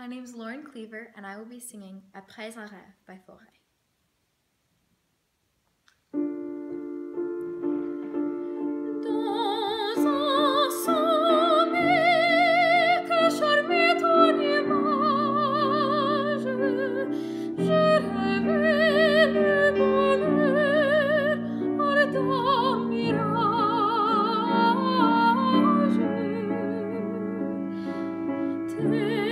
My name is Lauren Cleaver, and I will be singing Après un rêve by Forêt. Dans un sommeil que charmait ton image, je rêvais le bonheur ardent mirage.